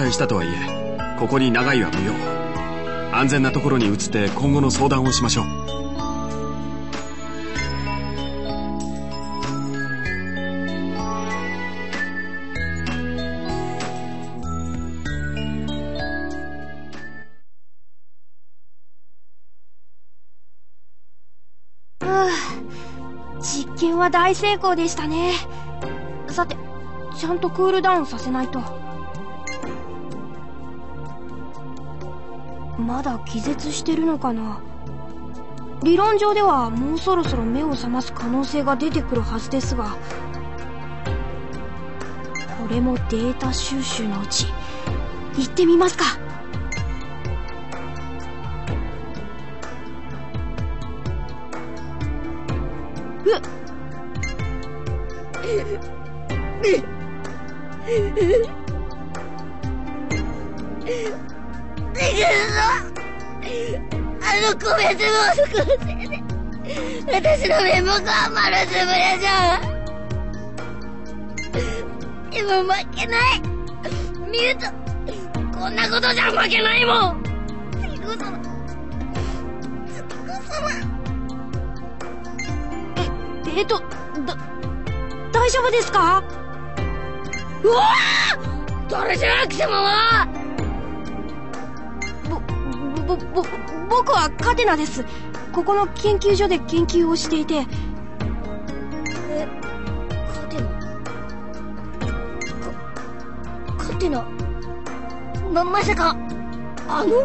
退したとはいえ、ここに長居は無用。安全なところに移って今後の相談をしましょう。 実験は大成功でしたね。さて、ちゃんとクールダウンさせないと。まだ気絶してるのかな。理論上ではもうそろそろ目を覚ます可能性が出てくるはずですが、これもデータ収集のうち行ってみますか。 米相撲の構成で私の面目は丸つぶれじゃん。でも負けない。見るとこんなことじゃ負けないもん。月子様、 大丈夫ですか？ うわぁ！トルシュラ貴様は！ 僕はカテナです。ここの研究所で研究をしていて。 カテナまさかあの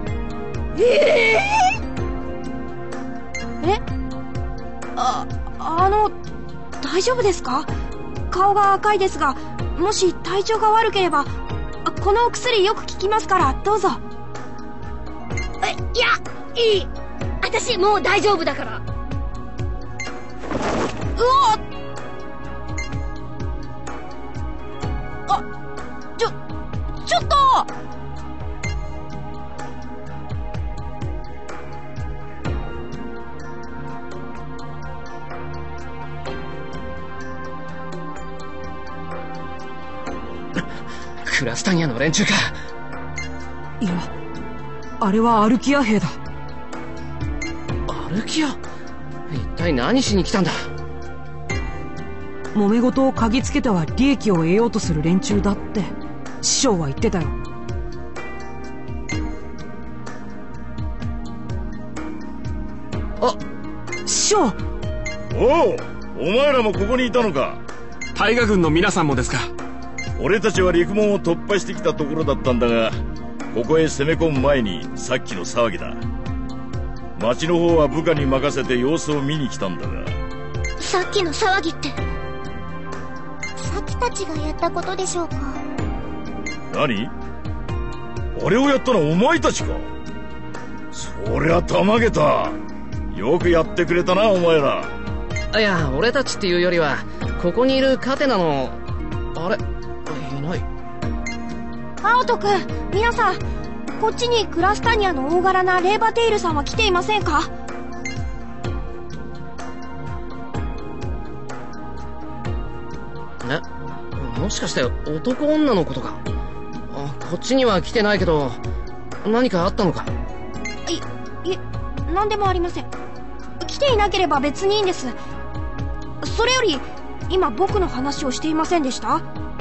大丈夫ですか？顔が赤いですが、もし体調が悪ければこのお薬よく効きますからどうぞ。 いや、いい。私もう大丈夫だから。 ちょっと！ クラスタニアの連中か。 いや、あれはアルキア兵だ。 アルキア？一体何しに来たんだ？ 揉め事を嗅ぎつけては利益を得ようとする連中だって師匠は言ってたよ。師匠。 おう、お前らもここにいたのか。 大河軍の皆さんもですか。 俺たちは陸門を突破してきたところだったんだが、ここへ攻め込む前にさっきの騒ぎだ。町の方は部下に任せて様子を見に来たんだが。 さっきの騒ぎってさきたちがやったことでしょうか？ 何？あれをやったのはお前たちか？そりゃたまげた。よくやってくれたな、お前ら。 いや、俺たちっていうよりはここにいるカテナのあれいない。 アオトくん、皆さん、こっちにクラスタニアの大柄なレーバテイルさんは来ていませんか？ もしかして男女のことか？こっちには来てないけど何かあったのか？ いえ、何でもありません。来ていなければ別にいいんです。それより今僕の話をしていませんでした？ あ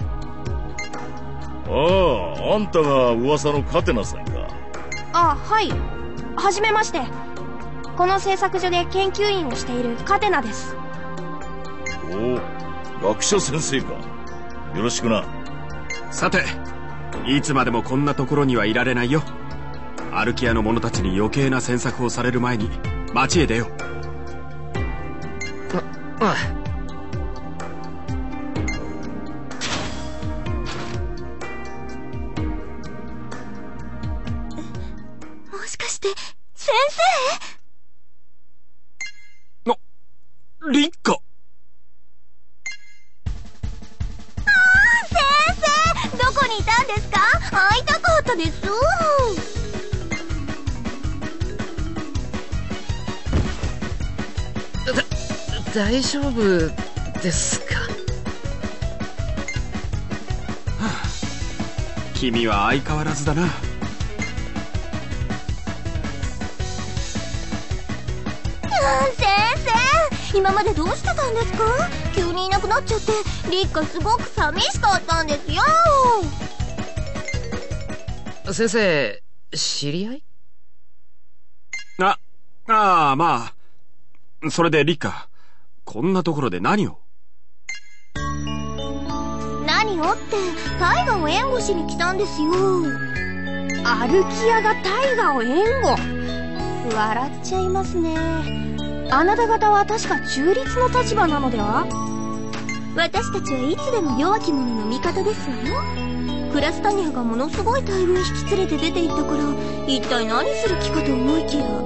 あ、あんたが噂のカテナさんか。 はい。はじめまして。この製作所で研究員をしているカテナです。 おお、学者先生か。よろしくな。 さて、いつまでもこんなところにはいられないよ。アルキアの者たちに余計な詮索をされる前に町へ出よう。 もしかして先生？ リッカ。 先生、どこにいたんですか？会いたかったです。 大丈夫ですか？ 君は相変わらずだな。 先生、今までどうしてたんですか？急にいなくなっちゃってリッカすごく寂しかったんですよ。 先生、知り合い？ まあ。それでリッカ、こんなところで何を？ 何をってタイガを援護しに来たんですよ。 アルキアがタイガを援護。笑っちゃいますね。あなた方は確か中立の立場なのでは？ 私たちはいつでも弱き者の味方ですわよ。クラスタニアがものすごい大軍引き連れて出て行ったから一体何する気かと思いきや、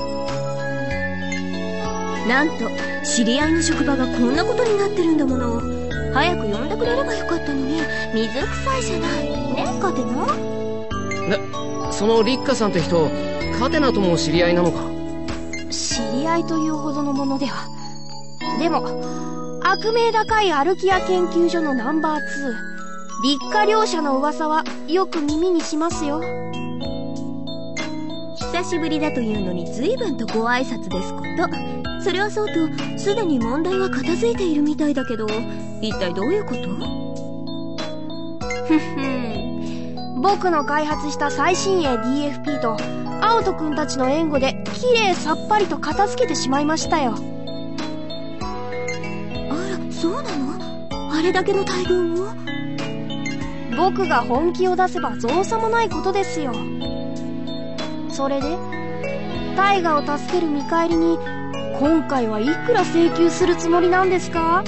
なんと知り合いの職場がこんなことになってるんだもの。早く呼んでくれればよかったのに。水臭いじゃないねえカテナ。 そのリッカさんって人、カテナとも知り合いなのか？ 知り合いというほどのものでは。でも悪名高いアルキア研究所のナンバー2リッカ両者の噂はよく耳にしますよ。 久しぶりだというのに随分とご挨拶ですこと。それはそうとすでに問題は片付いているみたいだけど、一体どういうこと？ 僕の開発した最新鋭 DFP とアウト君たちの援護できれいさっぱりと片付けてしまいましたよ。 あら、そうなの？あれだけの大軍を？ 僕が本気を出せば造作もないことですよ。それでタイガを助ける見返りに今回はいくら請求するつもりなんですか？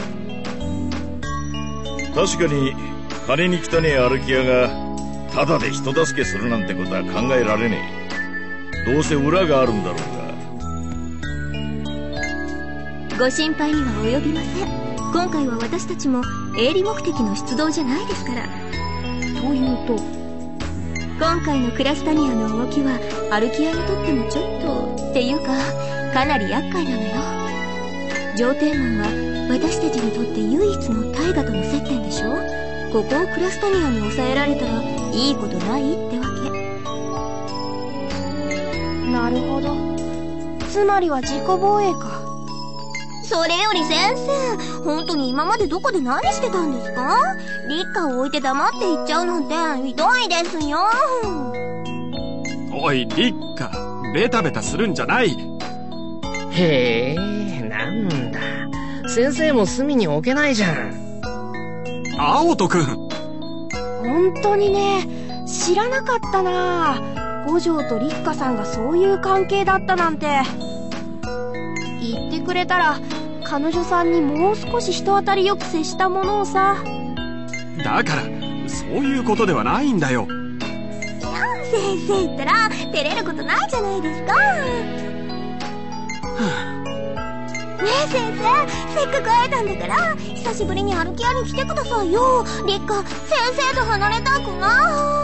確かに金に汚ねえアルキアがタダで人助けするなんてことは考えられねえ。どうせ裏があるんだろうが。 ご心配には及びません。今回は私たちも営利目的の出動じゃないですから。 というと、 今回のクラスタニアの動きはアルキアにとってもちょっとっていうかかなり厄介なのよ。上天門は私たちにとって唯一の大河との接点でしょ。ここをクラスタニアに抑えられたらいいことないってわけ。 なるほど。つまりは自己防衛か。 それより先生、本当に今までどこで何してたんですか？リッカを置いて黙って行っちゃうなんてひどいですよ。 おいリッカ、ベタベタするんじゃない。 へえ、なんだ。先生も隅に置けないじゃん。 青戸くん。 本当にね、知らなかったな。五条とリッカさんがそういう関係だったなんて。言ってくれたら彼女さんにもう少し人当たりよく接したものをさ。 だからそういうことではないんだよ。 先生ったら照れることないじゃないですか。ねえ先生、せっかく会えたんだから久しぶりにアルキアに来てくださいよ。リッカ、先生と離れたくない。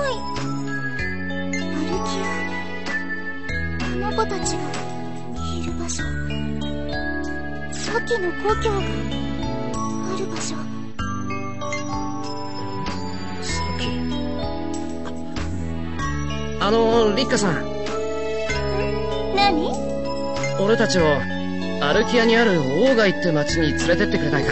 アルキア、あの子たちがいる場所、さっきの故郷がある場所。 リッカさん。 何？ 俺たちをアルキアにあるオーガイって町に連れてってくれないか？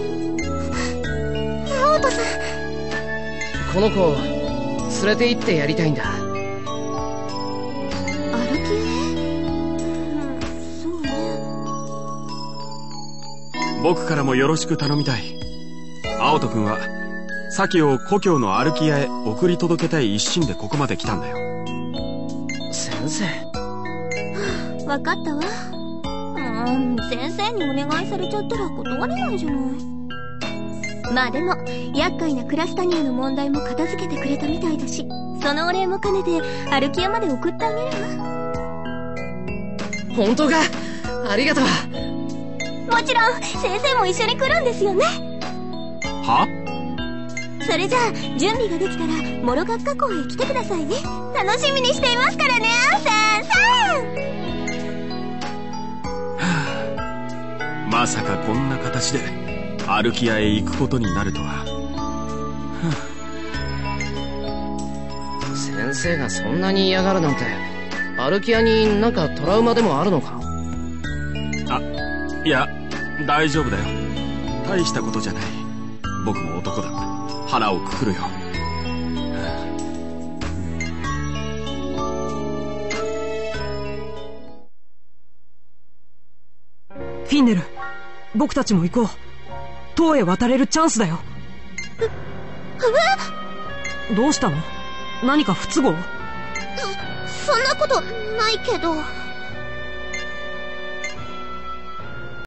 青戸さん。 この子を連れて行ってやりたいんだ。 アルキアへ？そうね。 僕からもよろしく頼みたい。青戸くんはサキを故郷のアルキアへ送り届けたい一心でここまで来たんだよ。 先生。 わかったわ。先生にお願いされちゃったら断れないじゃない。まあでも厄介なクラスタニアの問題も片付けてくれたみたいだし、そのお礼も兼ねてアルキアまで送ってあげるわ。 本当か？ありがとう。 もちろん先生も一緒に来るんですよね。 は？ それじゃあ準備ができたらモロガッカ港へ来てくださいね。楽しみにしていますからね、先生。 まさかこんな形でアルキアへ行くことになるとは。 先生がそんなに嫌がるなんて、アルキアになんかトラウマでもあるのか？ いや、大丈夫だよ。大したことじゃない。僕も男だ。腹をくくるよ。 フィンネル、僕たちも行こう。塔へ渡れるチャンスだよ。どうしたの？何か不都合？ そんなことないけど。